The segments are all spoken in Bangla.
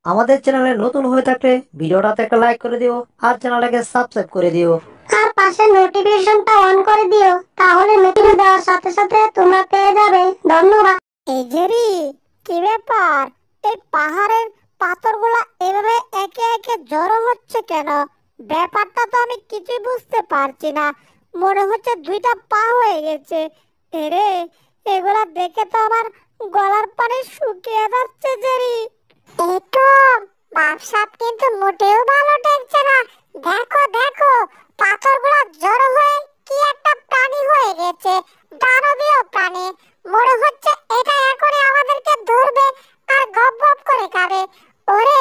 আমাদের চ্যানেলে নতুন হয়ে থাকলে ভিডিওটাতে একটা লাইক করে দিও আর চ্যানেলটাকে সাবস্ক্রাইব করে দিও। আর পাশে নোটিফিকেশনটা অন করে দিও, তাহলে নতুন দেওয়ার সাথে সাথে তোমরা পেয়ে যাবে। ধন্যবাদ। এই জেরি, কি ব্যাপার? এই পাহাড়ের পাথরগুলা এভাবে একে একে জড়ো হচ্ছে কেন? ব্যাপারটা তো আমি কিছুই বুঝতে পারছি না। মনে হচ্ছে দুইটা পা হয়ে গেছে। এরে, এগুলা দেখে তো আমার গলার পানি শুকিয়ে যাচ্ছে জেরি। একটু বাপসাপ কিন্তু মোটেও ভালো ঠেকছে না। দেখো দেখো, পাথরগুলো জড়ো হয়ে কি একটা প্রাণী হয়ে গেছে, দানবীয় প্রাণী। মনে হচ্ছে এটা এখনই আমাদেরকে ধরবে আর গপ গপ করে খাবে। ওরে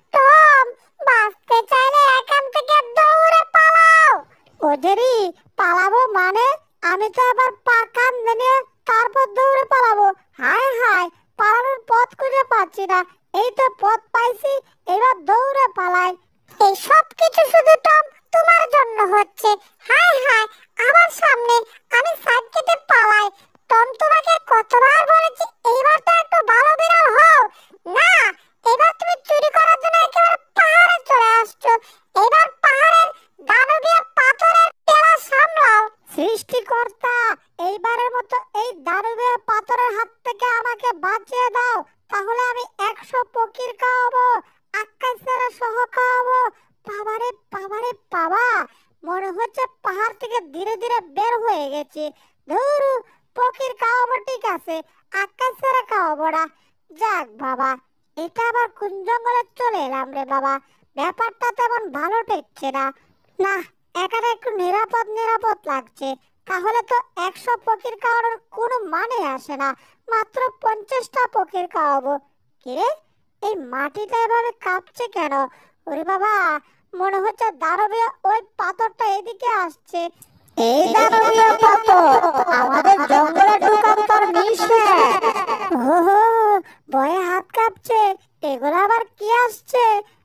টম, বাঁচতে চাইলে এখান থেকে দৌড়ে পালাও। ওদেরই পালাবো মানে? আমি তো আবার পা কান্দে নিয়ে তারপর দৌড়ে পালাবো? হায় হায়, পালানোর পথ খুঁজে পাচ্ছি না। এই তো পথ পাইছি, এবার দৌড়ে পালাই। এই সব কিছু শুধু টম তোমার জন্য হচ্ছে। হায় হায়, আমার সামনে আমি সাইড কেটে পালাই। টম, তোমাকে কতবার বলেছি এইবার তো একটু ভালো বিড়াল হও না। এবার তুমি চুরি করার জন্য একেবারে পাহাড়ে চলে আসছো। এবার পাহাড়ের দানবীয় পাথরের টেলা সামলাও। সৃষ্টিকর্তা, এইবারের মতো এই দানবীয় পাথরের হাত থেকে আমাকে বাঁচিয়ে দাও। তাহলে আমি 100 ফকির খাওয়াবো, আক্কাইসারা সহ খাওয়াবো। বাবারে বাবারে বাবা, মনে হচ্ছে পাহাড় থেকে ধীরে ধীরে বের হয়ে গেছে। ধুরু, ফকির খাওয়াবো ঠিক আছে, আক্কাইসারা খাওয়াবো না। যাক বাবা, এটা আবার কোন জঙ্গলে চলে এলাম রে বাবা। ব্যাপারটা তেমন ভালো ঠেকছে না। না, এখানে একটু নিরাপদ নিরাপদ লাগছে। তাহলে তো 100 ফকির খাওয়ানোর কোনো মানে আসে না, মাত্র 50টা ফকির খাওয়াবো। কিরে, এই মাটিটা এভাবে কাঁপছে কেন? ওরে বাবা, মনে হচ্ছে দানবীয় ওই পাথরটা এদিকে আসছে। এই দানবীয় পাথর আমাদের জঙ্গলে ঢোকা তোর নিষেধ। ওহো, ভয়ে হাত কাঁপছে। এগুলো আবার কি আসছে?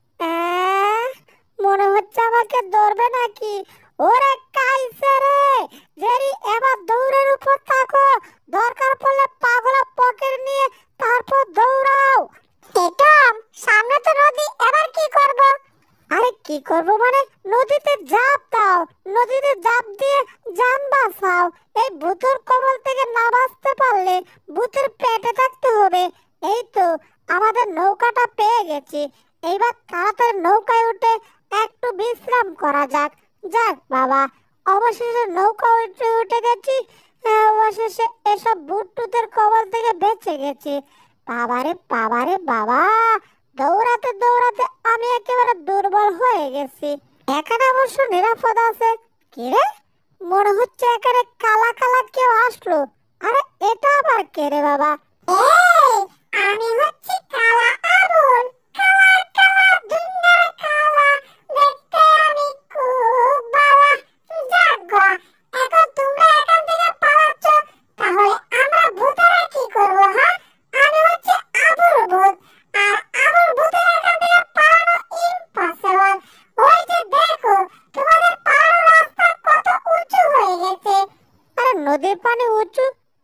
আহ, মনে হচ্ছে আমাকে ধরবে নাকি? ওরে কাইছে রে জেরি, এবার দৌড়ের উপর থাকো। দরকার পড়লে পাগলা পকেট নিয়ে তারপর দৌড়াও। টিটম, সামনে তো নদী, এবার কি করব? আরে কি করব মানে, নদীতে ঝাঁপ দাও। নদীতে ঝাঁপ দিয়ে জান বাঁচাও। এই ভূতের কবল থেকে না বাঁচতে পারলে ভূতের পেটে থাকতে হবে। এই তো আমাদের নৌকাটা পেয়ে গেছি। এইবার তাড়াতাড়ি নৌকায় উঠে একটু বিশ্রাম করা যাক। যাক বাবা, অবশেষে নৌকা উঠে উঠে গেছি। অবশেষে এসব ভূত টুতের কবল থেকে বেঁচে গেছি। বাবারে বাবারে বাবা, দৌড়াতে দৌড়াতে আমি একেবারে দুর্বল হয়ে গেছি। এখানে অবশ্য নিরাপদ আছে। কিরে, মনে হচ্ছে এখানে কালা কালা কেউ আসলো। আরে এটা আবার কে রে বাবা? এই, আমি হচ্ছি কালা আবুল। কালা কালা দুনিয়ার কালা, দেখতে আমি খুব বালা। যাক গো, এখন তোমরা এখান থেকে পালাচ্ছ, তাহলে আমরা ভূতেরা কি করব? হ্যাঁ, আমি হচ্ছে আবুল ভূত, আর আবুল ভূতের এখান থেকে পালানো ইম্পসিবল। ওই যে দেখো, তোমাদের পালানোর রাস্তা কত উঁচু হয়ে গেছে। আরে নদীর পানি উঁচু?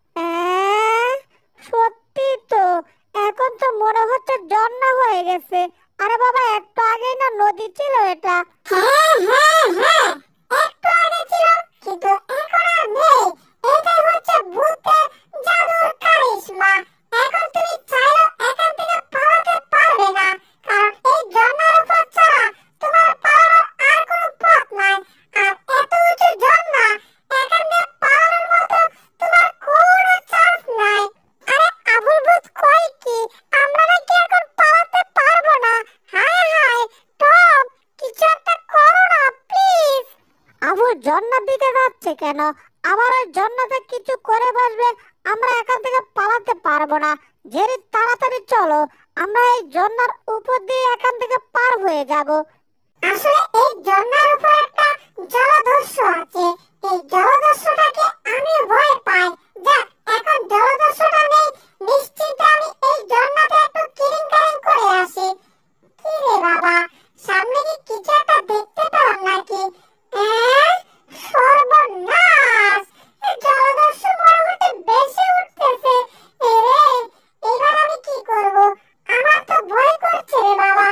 সত্যি তো, এখন তো মনে হচ্ছে ঝর্ণা হয়ে গেছে। আরে বাবা, একটু আগেই না নদী ছিল এটা। হ্যাঁ হ্যাঁ হ্যাঁ, একটু আগে ছিল, কিন্তু এখন আর নেই। এটাই হচ্ছে ভূতের জাদুর কারিশমা। এখন তুমি চাইলেও এখান থেকে পালাতে পারবে না, কারণ এই ঝর্ণার উপর ছাড়া তোমার পালানোর আর কোনো পথ নাই। আর এত উঁচু ঝর্ণা, এখান থেকে পালানোর মতো তোমার কোনো চান্স নাই। আরে আবুল ভূত কই কি, আমরা নাকি এখন পালাতে পারবো না? হায় হায় টম, কিছু একটা করো না প্লিজ। আবুল ঝর্ণার দিকে যাচ্ছে কেন? আবার ওই ঝর্ণাতে কিছু করে বসবে, আমরা এখান থেকে পালাতে পারবো না। জেরি, তাড়াতাড়ি চলো, আমরা এই ঝর্ণার উপর দিয়ে এখান থেকে পার হয়ে যাব। আসলে এই ঝর্ণার উপর একটা জলদস্যু আছে। এই জলদস্যুটাকে আমি ভয় পাই। যাক, এখন জলদস্যুটা নেই, নিশ্চিন্তে আমি এই ঝর্ণাতে একটু কিরিং করে আসি। কি রে বাবা, সামনে কি কিছু একটা দেখতে পেলাম নাকি? সর্বনাশ, এই জলদস্যু মনে হতে বেশি উঠতেছে। এরে, এবার আমি কি করব? আমার তো ভয় করছে রে বাবা।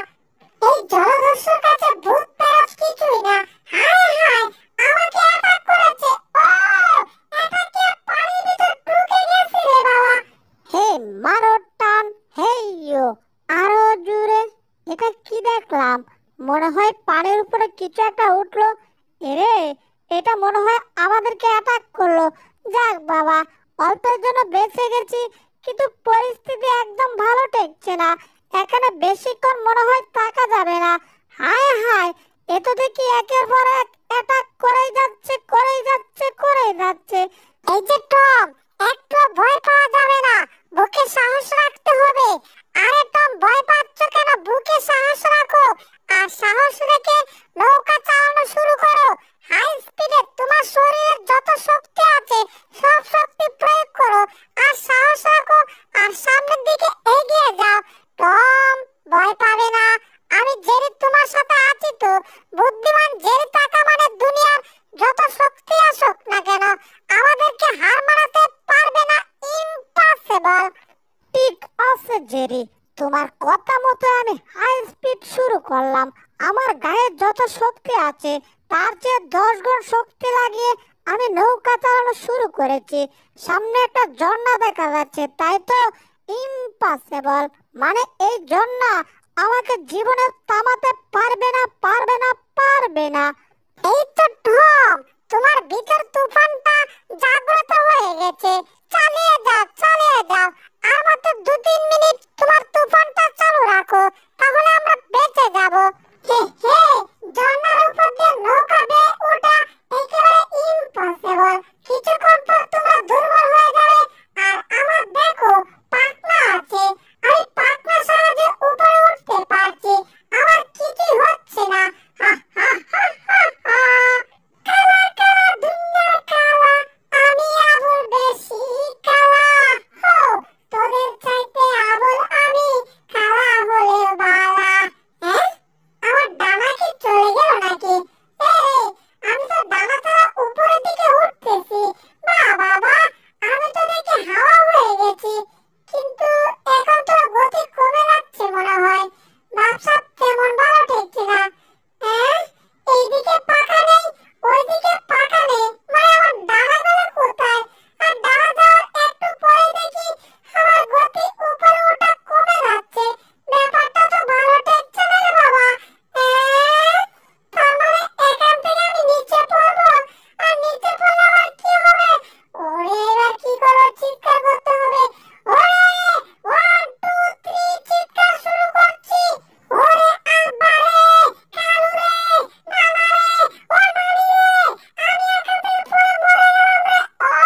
এটা কি দেখলাম? মনে হয় পানির উপরে কিছু একটা উঠলো। এরে, এটা মনে হয় আমাদেরকে অ্যাটাক করলো। যাক বাবা, অল্পের জন্য বেঁচে গেছি, কিন্তু পরিস্থিতি একদম ভালো ঠেকছে না। এখানে বেশিক্ষণ মনে হয় থাকা যাবে না। হায় হায়, এ তো দেখি একের পর এক অ্যাটাক করেই যাচ্ছে, করেই যাচ্ছে, করেই যাচ্ছে। এই যে টম, একটু ভয় পাওয়া যাবে না, বুকে সাহস রাখতে হবে। আরে টম, ভয় পাচ্ছ কেন? বুকে সাহস রাখো, আর সাহস রেখে নৌকা চালানো শুরু করো। হাই স্পিডে তোমার শরীরে যত শক্তি আছে সব শক্তি প্রয়োগ করো, আর সাহস রাখো, আর সামনের দিকে এগিয়ে যাও। টম, ভয় পাবে না, আমি জেরি তোমার সাথে আছি তো। বুদ্ধিমান জেরি থাকা মানে দুনিয়ার যত শক্তি আসুক না কেন আমাদেরকে হার মানাতে পারবে না। ইম্পসিবল। ঠিক আছে জেরি, তোমার কথা মতো আমি হাই স্পিড শুরু করলাম। আমার গায়ে যত শক্তি আছে তার চেয়ে 10 গুণ শক্তি লাগিয়ে আমি নৌকা চালানো শুরু করেছি। সামনে একটা ঝর্ণা দেখা যাচ্ছে, তাই তো ইম্পসিবল, মানে এই ঝর্ণা আমাকে জীবনে থামাতে পারবে না, পারবে না, পারবে না। এই তো টম, তোমার ভিতর তুফানটা জাগ্রত হয়ে গেছে। চালিয়ে যাও, চালিয়ে যাও। আর মাত্র 2-3 মিনিট তোমার তুফানটা চালু রাখো, তাহলে আমরা বেঁচে যাব। হে হে, ঝর্ণার উপর দিয়ে নৌকা বেয়ে ওঠা একেবারে ইম্পসিবল। কিছুক্ষণ পর তোমরা দুর্বল হয়ে যাবে। আর আমার দেখো পাখনা আছে, আমি পাখনার সাহায্যে উপরে উঠতে পারছি। আমার কিছুই হচ্ছে না। হা হা হা হা হা। কালা কালা দুনিয়ার কালা, আমি আবুল বেশি কালা। হো, তোদের চাইতে আবুল আমি, কালা হলেও বালা। হ্যাঁ, আমার ডানা কি চলে গেল নাকি? আমি তো ডানা ছাড়া উপরের দিকে উঠতেছি। বাহ বাবা, আমি তো দেখি হাওয়া হয়ে গেছি। কিন্তু এখন তো গতি কমে যাচ্ছে মনে হয়। ব্যবসা তেমন ভালো ঠেকছে না। হ্যাঁ, এইদিকে পাকা নেই, ওইদিকে পাকা নেই, মানে আমার ডানাগুলো কোথায়? আর ডানা যাওয়ার একটু পরে দেখি আমার গতি উপরে ওঠা কমে যাচ্ছে। ব্যাপারটা তো ভালো ঠেকছে না রে বাবা। তার মানে এখান থেকে আমি নিচে পড়বো, আর নিচে পড়লে আমার কি হবে? ওরে, এবার কি করবো? চিৎকার করতে হবে। ওরে, 1 2 3 চিৎকার শুরু করছি। ওরে আব্বারে, কালুরে, নানারে, ও নানিরে, আমি এখান থেকে পড়ে মরে গেলাম রে।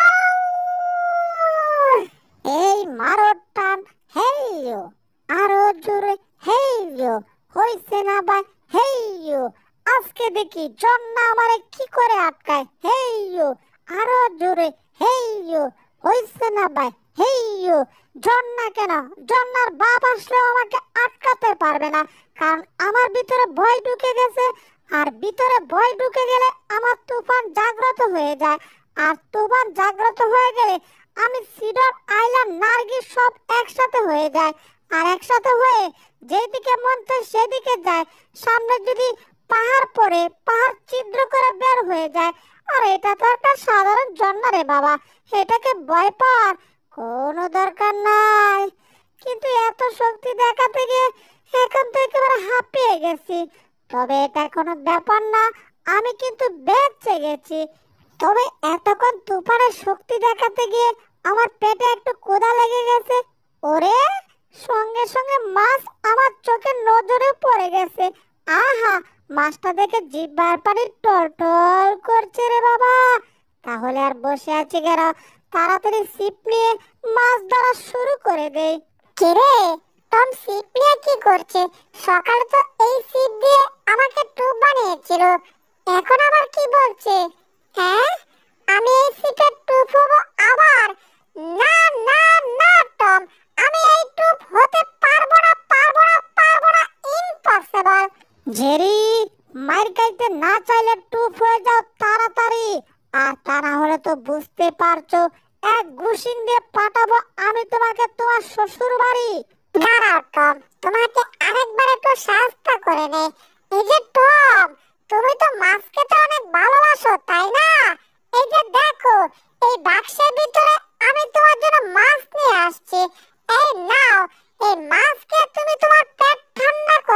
এই মারো টান, হেইয়ো, আরো জোরে, হেইয়ো, হইছে না ভাই, হেইয়ো। আজকে দেখি জন্না আমারে কি করে আটকায়, হেইয়ো, আরো জোরে, হেইয়ো, হইছে না ভাই, হেইয়ো। জন্না কেন, জন্নার বাপ আসলেও আমাকে আটকাতে পারবে না, কারণ আমার ভিতরে ভয় ঢুকে গেছে। আর ভিতরে ভয় ঢুকে গেলে আমার তুফান জাগ্রত হয়ে যায়। আর তুফান জাগ্রত হয়ে গেলে আমি সিডর, আইল্যান্ড, নার্গিস সব একসাথে হয়ে যায়। আর একসাথে হয়ে যেদিকে মন চায় সেদিকে যায়। সামনে যদি পাহাড় পড়ে, পাহাড় ছিদ্র করে বের হয়ে যায়। আর এটা তো একটা সাধারণ ঝর্ণা রে বাবা, এটাকে ভয় পাওয়ার কোনো দরকার নাই। কিন্তু এত শক্তি দেখাতে গিয়ে এখন তো একেবারে হাঁপিয়ে গেছি। তবে এটা কোনো ব্যাপার না, আমি কিন্তু বেঁচে গেছি। তবে এতক্ষণ তুফানের শক্তি দেখাতে গিয়ে আমার পেটে একটু ক্ষুধা লেগে গেছে। ওরে, সঙ্গে সঙ্গে মাছ আমার চোখের নজরে পড়ে গেছে। আহা, মাছটা দেখে জিহ্বার পানি টলটল করছে রে বাবা। তাহলে আর বসে আছি কেন? তাড়াতাড়ি ছিপ নিয়ে মাছ ধরা শুরু করে দেই। কে রে, টম ছিপ নিয়ে কি করছে? সকালে তো এই ছিপ দিয়ে আমাকে টোপ বানিয়েছিল, এখন আবার কি বলছে? হ্যাঁ, আমি এই ছিপের টোপ হবো আবার? না না না টম, আমি এই টোপ হতে পারবো না, পারবো না, পারবো না, ইম্পসিবল। জেরি, মার খাইতে না চাইলে টোপ হয়ে যাও তাড়াতাড়ি। আর তা না হলে তো বুঝতে পারছো, এক ঘুষিং দিয়ে পাঠাবো আমি তোমাকে তোমার শ্বশুর বাড়ি। দাঁড়াও টম, তোমাকে আরেকবার একটু শাস্তি করে নে। এই যে টম, তুমি তো মাছ খেতে অনেক ভালোবাসো তাই না? এই যে দেখো, এই বাক্সের ভিতরে আমি তোমার জন্য মাছ নিয়ে আসছি। এই নাও, এই মাছ খেয়ে তুমি তোমার পেট ঠান্ডা করে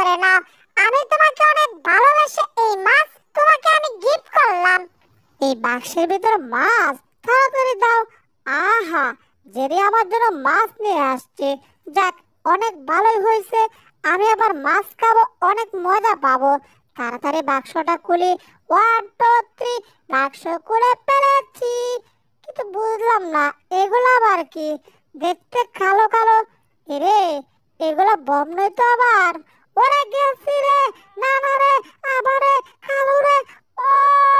করে নাও। আমি তোমাকে অনেক ভালোবেসে এই মাছ তোমাকে আমি গিফট করলাম। এই বাক্সের ভিতরে মাছ, তাড়াতাড়ি দাও। আহা, জেরি আমার জন্য মাছ নিয়ে আসছে। যাক, অনেক ভালোই হয়েছে। আমি আবার মাছ খাবো, অনেক মজা পাবো। তাড়াতাড়ি বাক্সটা খুলি। 1 2 3, বাক্স খুলে ফেলেছি। কিন্তু বুঝলাম না এগুলো আবার কি, দেখতে কালো কালো। এরে, এগুলো বম নয় তো আবার? ওরে গেছি রে, না না রে, আবারে কালো রে। ও,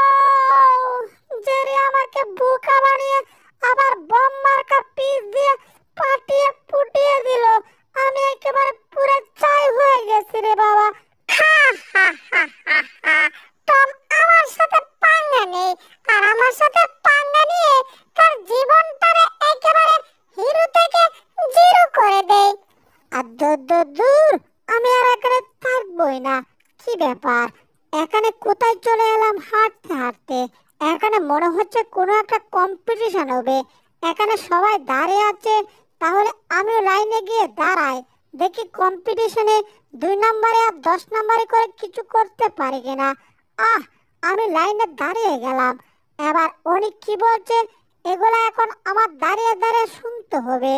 জেরি আমাকে বোকা বানিয়ে আবার বম মার্কা পিস দিয়ে পাটিয়ে পুটিয়ে দিল। আমি একেবারে পুরো ছাই হয়ে গেছি রে বাবা। হা হা হা হা হা। টম আমার সাথে পাঙ্গা নেই, আর আমার সাথে পাঙ্গা নিয়ে তার জীবনটারে একেবারে হিরো থেকে জিরো করে দেয়। আর দূর দূর দূর, আমি আর এখানে থাকবই না। কি ব্যাপার, এখানে কোথায় চলে এলাম হাঁটতে হাঁটতে? এখানে মনে হচ্ছে কোনো একটা কম্পিটিশন হবে। এখানে সবাই দাঁড়িয়ে আছে, তাহলে আমি লাইনে গিয়ে দাঁড়াই, দেখি কম্পিটিশনে 2 নম্বরে আর 10 নম্বরে করে কিছু করতে পারি কিনা। আহ, আমি লাইনে দাঁড়িয়ে গেলাম। এবার উনি কি বলছে এগুলো এখন আমার দাঁড়িয়ে দাঁড়িয়ে শুনতে হবে।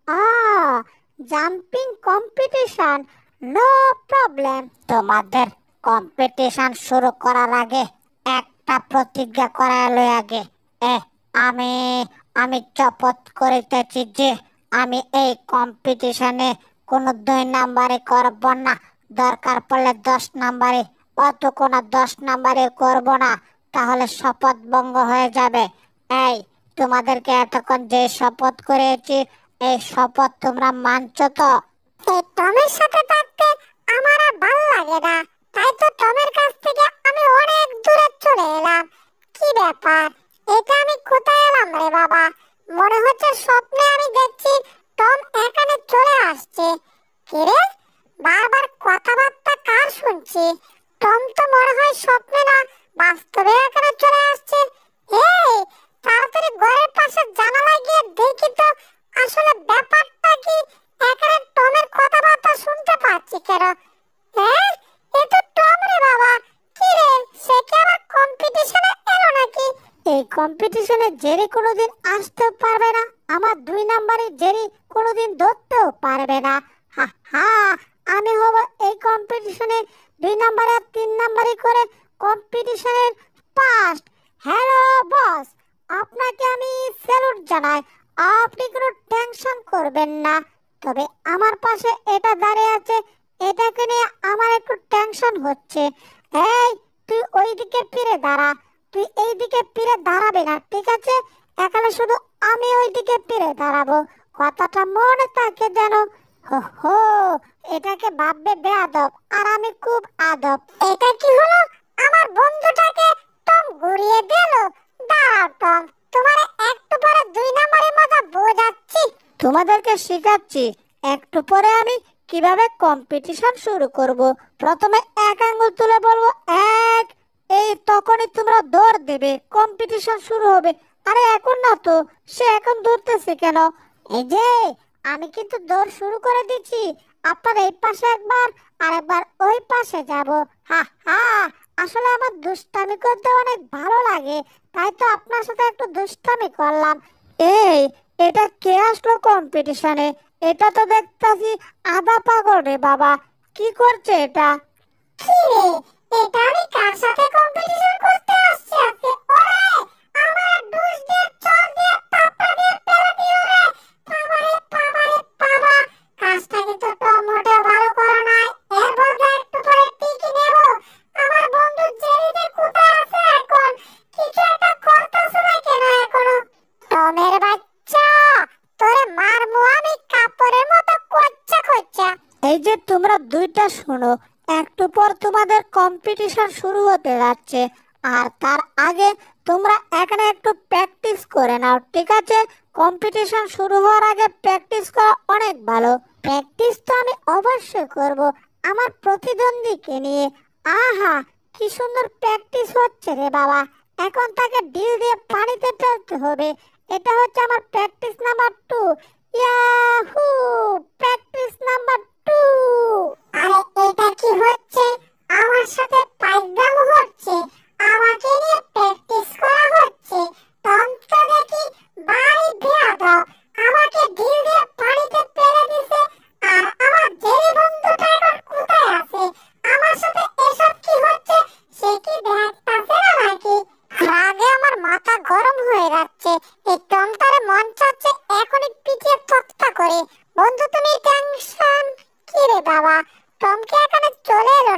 Jumping competition, no problem. তোমাদের কম্পিটিশন শুরু করার আগে একটা প্রতিজ্ঞা করা এলো আগে। এ আমি আমি শপথ করিতেছি যে আমি এই কম্পিটিশনে কোনো 2 নাম্বারে করব না। দরকার পড়লে 10 নাম্বারে, অত কোনো 10 নাম্বারে করব না, তাহলে শপথ ভঙ্গ হয়ে যাবে। এই, তোমাদেরকে এতক্ষণ যে শপথ করেছি, এই শপথ তোমরা মানছো তো? এই টমের সাথে থাকতে আমার আর ভালো লাগে না, তাই তো টমের কাছ থেকে আমি অনেক দূরে চলে এলাম। কি ব্যাপার, এটা আমি কোথায় এলাম রে বাবা? মনে হচ্ছে স্বপ্নে আমি দেখছি টম এখানে চলে আসছে। কি রে, বারবার কথাবার্তা কার শুনছি? টম তো মনে হয় স্বপ্নে না, বাস্তবে এখানে চলে আসছে। এই, তাড়াতাড়ি ঘরের পাশে জানালায় গিয়ে দেখি তো আসলে ব্যাপারটা কি। এখানে টমের কথাবার্তা শুনতে পাচ্ছি কেন? হ্যাঁ, এ তো টম রে বাবা। কি রে, সে কি আবার কম্পিটিশনে এলো নাকি? এই কম্পিটিশনে জেরি কোনোদিন আসতেও পারবে না, আমার 2 নাম্বারে জেরি কোনোদিন ধরতেও পারবে না। হা হা, আমি হব এই কম্পিটিশনে 2 নাম্বারে আর 3 নাম্বারে করে কম্পিটিশনের ফার্স্ট। হ্যালো বস, আপনাকে আমি স্যালুট জানাই। আপনি কোনো টেনশন করবেন না। তবে আমার পাশে এটা দাঁড়িয়ে আছে, এটাকে নিয়ে আমার একটু টেনশন হচ্ছে। এই, তুই ওইদিকে ফিরে দাঁড়া, তুই এইদিকে ফিরে দাঁড়াবে না, ঠিক আছে? এখানে শুধু আমি ওইদিকে ফিরে দাঁড়াবো, কথাটা মনে থাকে যেন। হো হো, এটাকে ভাববে বেয়াদব, আর আমি খুব আদব। এটা কি হলো, আমার বন্ধুটাকে টম ঘুরিয়ে দিল। দাঁড়াও টম, তোমার একটু পরে 2 নাম্বারের মজা বোঝাচ্ছি। তোমাদেরকে শেখাচ্ছি একটু পরে আমি কিভাবে কম্পিটিশন শুরু করব। প্রথমে 1 আঙ্গুল তুলে বলবো 1, এই তখনই তোমরা দৌড় দেবে, কম্পিটিশন শুরু হবে। আরে এখন না তো, সে এখন দৌড়তেছে কেন? এই যে, আমি কিন্তু দৌড় শুরু করে দিচ্ছি। আপনার এই পাশে একবার, আর একবার ওই পাশে যাব। হা হা, আসলে আমার দুষ্টামি করতে অনেক ভালো লাগে, তাই তো আপনার সাথে একটু দুষ্টামি করলাম। এই, এটা কে আসলো কম্পিটিশনে? এটা তো দেখতাছি আধা পাগল রে বাবা। কি করছে এটা? কি রে, এটা আমি কার সাথে কম্পিটিশন করতে আসছি আজকে? ওরে, আমার ডুস দিয়ে চল দিয়ে টাপা দিয়ে পেরে দিও রে। বাবারে বাবারে বাবা, কাজটা কিন্তু টমেটো ভালো করা নাই। এর বদলে একটু পরে টিকি নেব। আমার বন্ধু জেরিতে কোথায় আছে এখন? কিছু একটা করতেছে না কেন এখনো? টমের বাচ্চা, তোরে মারমু আমি কাপড়ের মতো কোচ্চা কোচ্চা। এই যে তোমরা দুইটা শোনো, একটু পর তোমাদের কম্পিটিশন শুরু হতে যাচ্ছে, আর তার আগে তোমরা এখানে একটু প্র্যাকটিস করে নাও, ঠিক আছে? কম্পিটিশন শুরু হওয়ার আগে প্র্যাকটিস করা অনেক ভালো। প্র্যাকটিস তো আমি অবশ্যই করব আমার প্রতিদ্বন্দ্বীকে নিয়ে। আহা, কি সুন্দর প্র্যাকটিস হচ্ছে রে বাবা। এখন তাকে ডিল দিয়ে পানিতে ফেলতে হবে। এটা হচ্ছে আমার practice number 2। Yahoo, practice number 2। আরে এটা কি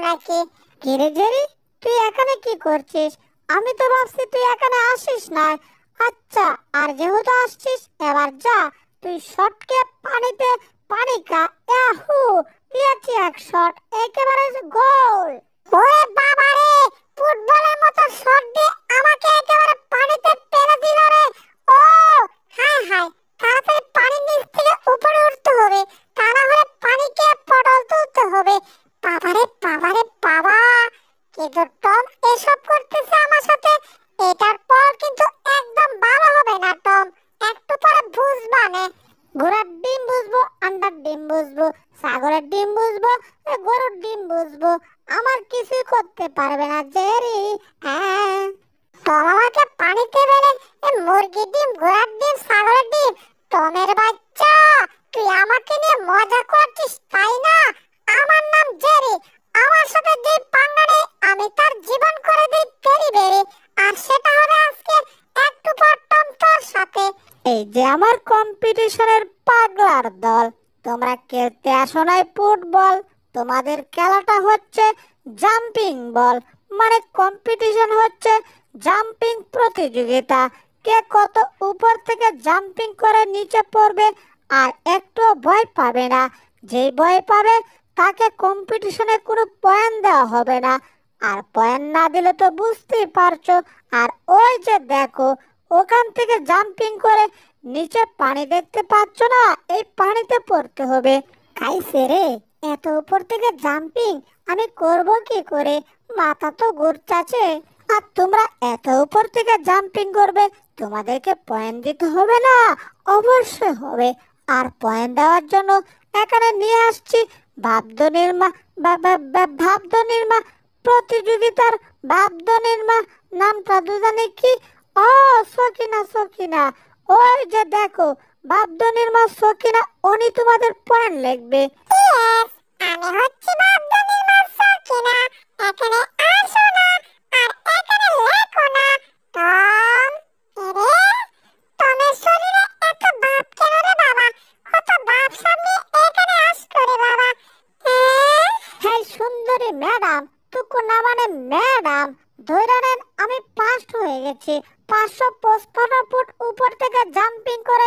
নাকি? কিরে জেরি, তুই এখানে কি করছিস? আমি তো ভাবছি তুই এখানে আসিস না। আচ্ছা, আর যেহেতু আসছিস, এবার যা, তুই শটকে পানিতে পানি খা। ইয়াহু, দিয়েছি এক শট, একেবারে গোল। ওরে বাবা রে, ফুটবলের মতো শট দিয়ে আমাকে একেবারে পানিতে ফেলে দিল রে। ও হায় হায়, তাড়াতাড়ি পানির নিচ থেকে উপরে উঠতে হবে, তা না হলে পানিকে পটল তুলতে হবে। বাবারে বাবারে বাবা, কিন্তু টম এসব করতেছে আমার সাথে। এটার পর কিন্তু একদম ভালো হবে না টম, একটু পরে বুঝবা নে। ঘোড়ার ডিম বুঝবো, আন্ডার ডিম বুঝবো, ছাগলের ডিম বুঝবো, গরুর ডিম বুঝবো, আমার কিছুই করতে পারবে না জেরি। হ্যাঁ, টম আমাকে পানিতে ফেলে মুরগির ডিম, ঘোড়ার ডিম, ছাগলের ডিম। টমের বাচ্চা, তুই আমাকে নিয়ে মজা করছিস তাই না? আমার নাম জেরি, আমার সাথে যে পাঙ্গা নেই আমি তার জীবন করে দিই পেরি বেরি। আর সেটা হবে আজকে একটু পর টম তোর সাথে। এই যে আমার কম্পিটিশনের পাগলার দল, তোমরা খেলতে আসো নাই ফুটবল, তোমাদের খেলাটা হচ্ছে জাম্পিং বল, মানে কম্পিটিশন হচ্ছে জাম্পিং প্রতিযোগিতা। কে কত উপর থেকে জাম্পিং করে নিচে পড়বে আর একটু ভয় পাবে না। যেই ভয় পাবে তাকে কম্পিটিশনে কোনো পয়েন্ট দেওয়া হবে না। আর পয়েন্ট না দিলে তো বুঝতেই পারছো। আর ওই যে দেখো, ওখান থেকে জাম্পিং করে নিচে পানি দেখতে পাচ্ছ না, এই পানিতে পড়তে হবে। খাইছে রে, এত উপর থেকে জাম্পিং আমি করব কি করে? মাথা তো ঘুরতাছে। আর তোমরা এত উপর থেকে জাম্পিং করবে, তোমাদেরকে পয়েন্ট দিতে হবে না? অবশ্যই হবে। আর পয়েন্ট দেওয়ার জন্য এখানে নিয়ে আসছি ভাবদ নির্মা ভাবদ নির্মা প্রতিযোগিতার ভাবদ নির্মা নামটা দুজানে কি? ও সকিনা, সকিনা, ওই যে দেখো ভাবদ নির্মা সকিনা, উনি তোমাদের পয়েন্ট লিখবে। আমি হচ্ছি ভাবদ নির্মা সকিনা, এখানে আসো না আর এখানে লেখো না টম। এরে, টমের শরীরে এত ভাব কেন রে বাবা? কত ভাব সামনে এখানে আসতো রে বাবা। হ্যাঁ সুন্দরী ম্যাডাম, টুকু না মানে ম্যাডাম, ধরে নেন আমি ফার্স্ট হয়ে গেছি। 555 ফুট উপর থেকে জাম্পিং করে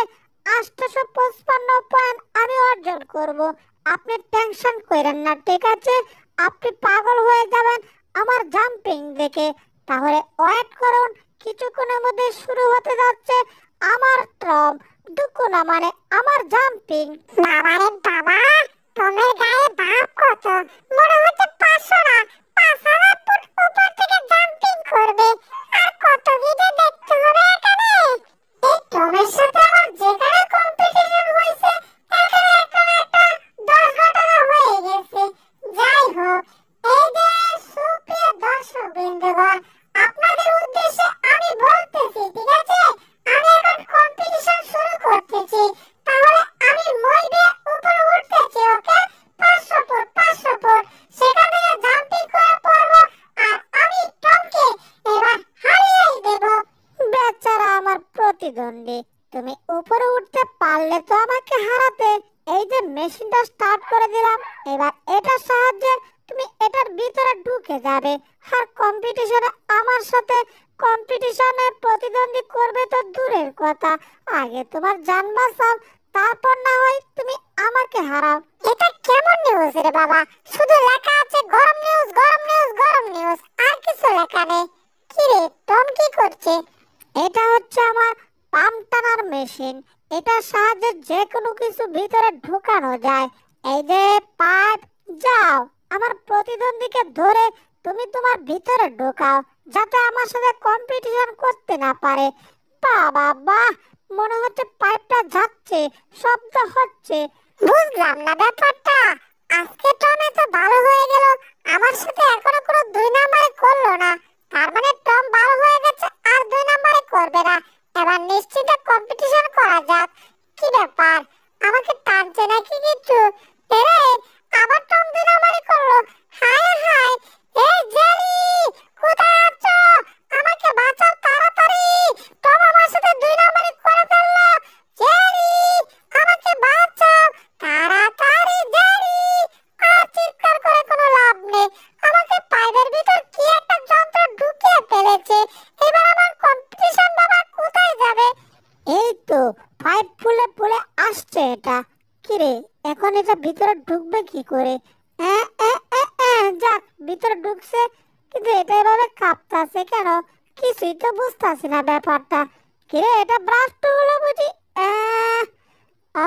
855 পয়েন্ট আমি অর্জন করব। আপনি টেনশন করেন না, ঠিক আছে? আপনি পাগল হয়ে যাবেন আমার জাম্পিং দেখে। তাহলে ওয়েট করুন, কিছুক্ষণের মধ্যে শুরু হতে যাচ্ছে আমার ট্রম, দুকু না মানে আমার জাম্পিং। বাবারে বাবা, টমের গায়ে ভাব কত! মনে হচ্ছে 500 না 5000 ফুট উপর থেকে জাম্পিং করবে। আর কত ভিডিও দেখতে হবে এখানে। এই টমের সাথে আমার যেখানে কম্পিটিশন হয়েছে, এখানে একটা 10 ঘটনা হয়ে গেছে। যাই হোক, এই যে সুপ্রিয় দর্শক বৃন্দগণ, আপনাদের উদ্দেশ্যে আমি বলতেছি, ঠিক আছে? আমি এখন কম্পিটিশন শুরু করতেছি। তাহলে আমি মই দিয়ে উপরে উঠতেছি, ওকে? 500 ফুট 500 ফুট সেখান থেকে জাম্পিং করে পড়বো আর আমি টমকে এবার হারিয়েই দেব। বেচারা আমার প্রতিদ্বন্দ্বী, তুমি উপরে উঠতে পারলে তো আমাকে হারাতে। এই যে মেশিনটা স্টার্ট করে দিলাম, এবার এটার সাহায্যে তুমি এটার ভিতরে ঢুকে যাবে। আর কম্পিটিশনে আমার সাথে কম্পিটিশনে প্রতিদ্বন্দ্বী করবে তো দূরের কথা, আগে তোমার জান বাঁচাও, তারপর না হয় তুমি আমাকে হারাও। এটা কেমন নিউজ রে বাবা? শুধু লেখা আছে গরম নিউজ, গরম নিউজ, গরম নিউজ, আর কিছু লেখা নেই। কি রে টম, কি করছে? এটা হচ্ছে আমার পাম্প টানার মেশিন। এটার সাহায্যে যে কোনো কিছু ভিতরে ঢোকানো যায়। এই যে পাইপ, যাও আমার প্রতিদ্বন্দ্বীকে ধরে তুমি তোমার ভিতরে ঢোকাও, যাতে আমার সাথে কম্পিটিশন করতে না পারে। বাবা বাহ, মনে হচ্ছে পাইপটা যাচ্ছে, শব্দ হচ্ছে। বুঝলাম না ব্যাপারটা। আজকে টম এত ভালো হয়ে গেল, আমার সাথে এখনো কোনো 2 নাম্বারে করলো না। তার মানে টম ভালো হয়ে গেছে, আর 2 নাম্বারে করবে না। এবার নিশ্চিত কম্পিটিশন করা যাক। কি ব্যাপার, আমাকে টানছে নাকি কিছু? এরে, আবার টম 2 নাম্বারে করলো। হায় হায়, এই জেরি, কোথায় আছো? আমাকে বাঁচাও তাড়াতাড়ি, টম আমার সাথে 2 নাম্বারে করে ফেললো। জেরি, আমাকে বাঁচাও তাড়াতাড়ি জেরি। আর চিৎকার করে কোনো লাভ ভিতরে ঢুকবে কি করে? এ, এ, এ, এ, যাক ভিতরে ঢুকছে, কিন্তু এটা এভাবে কাঁপতাছে কেন? কিছুই তো বুঝতাছি না ব্যাপারটা। কিরে, এটা ব্রাস্ট হলো বুঝি? আহ, ও,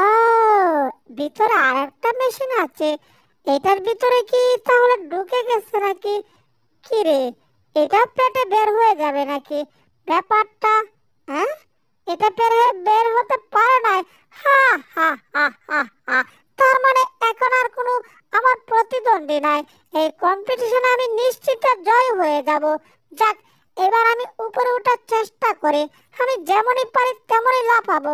ভিতরে আরেকটা মেশিন আছে। এটার ভিতরে কি তাহলে ঢুকে গেছে নাকি? কিরে, এটা পেটে বের হয়ে যাবে নাকি ব্যাপারটা? হ্যাঁ, এটা বের হতে পারে না। হা হা হা হা হা। তার মানে এখন আর কোনো আমার প্রতিদ্বন্দ্বী নাই। এই কম্পিটিশনে আমি নিশ্চিত জয় হয়ে যাব। যাক, এবার আমি উপরে ওঠার চেষ্টা করি। আমি যেমনই পারি তেমনই লাফাবো।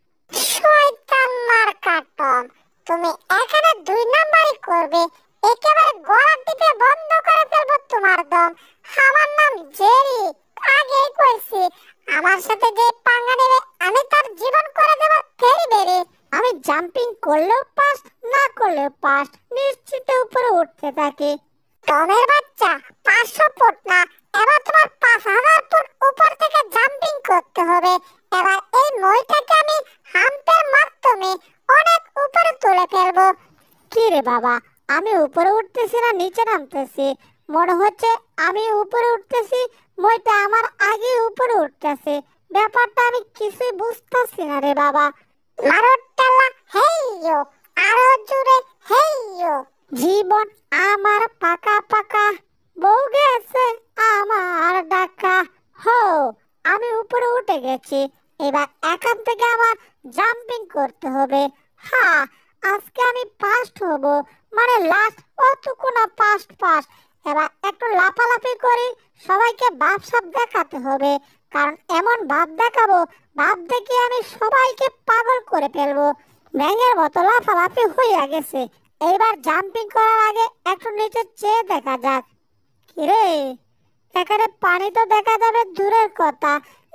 শয়তান মার্কা টম, তুমি এখানে 2 নাম্বারই করবে। একেবারে গলা টিপে বন্ধ করে ফেলবো তোমার দম। আমার নাম জেরি, আগেই কইছি আমার সাথে যে পাঙ্গা নেবে আমি তার জীবন করে দেব ফেরি বেরি। আমি জাম্পিং করলেও পাস, না করলেও পাস, নিশ্চিত উপরে উঠতে থাকি। টমের বাচ্চা, 500 ফুট না, এবার তোমার 5000 ফুট উপর থেকে জাম্পিং করতে হবে। এবার এই মইটাকে আমি হাম্পের মাধ্যমে অনেক উপরে তুলে ফেলবো। কি রে বাবা, আমি উপরে উঠতেছি না নিচে নামতেছি? মনে হচ্ছে আমি উপরে উঠতেছি, মইটা আমার আগে উপরে উঠতেছে। ব্যাপারটা আমি কিছুই বুঝতেছি না রে বাবা। মারোটালা হেইয়ো, আরো জোরে হেইয়ো। জীবন আমার পাকা পাকা, বউ গেছে আমার ডাকা। হো, আমি উপরে উঠে গেছি। এবার এখান থেকে আমার জাম্পিং করতে হবে। হ্যাঁ, আজকে আমি ফার্স্ট হব, মানে লাস্ট অতটুকু না, ফার্স্ট ফার্স্ট। এবার একটু লাফালাফি করি, সবাইকে ভাবসাব দেখাতে হবে। কারণ এমন ভাব দেখাবো, ভাব দেখিয়ে আমি সবাইকে পাগল করে ফেলবো। ব্যাঙের মতো লাফালাফি হইয়া গেছে। এইবার জাম্পিং করার আগে একটু নিচে চেয়ে দেখা যাক। কিরে, এখানে পানি তো দেখা যাবে দূরের কথা,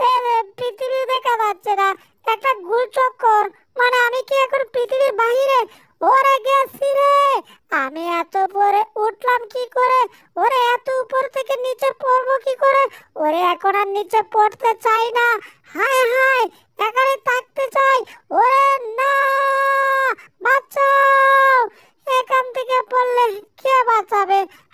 পৃথিবী দেখা যাচ্ছে না। একটা গোল চক্কর, মানে আমি কি এখন পৃথিবীর বাহিরে? ওরে গেছি রে, আমি এত উপরে উঠলাম কি করে? ওরে এত উপর থেকে নিচে পড়বো কি করে? ওরে এখন আর নিচে পড়তে চাই না। হায় হায়, এখানে থাকতে চাই। ওরে না, বাঁচাও, এখান থেকে পড়লে কে বাঁচাবে?